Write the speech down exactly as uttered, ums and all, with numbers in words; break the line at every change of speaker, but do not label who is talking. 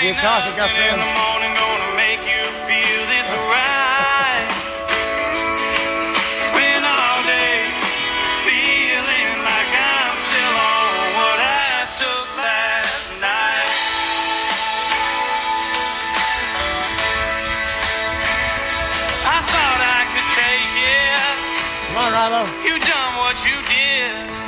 ain't nothing in the morning gonna make you feel this right. Spend all day feeling like I'm still on what I took last night. I thought I could take it.
Come on, Rilo.
You done what you did.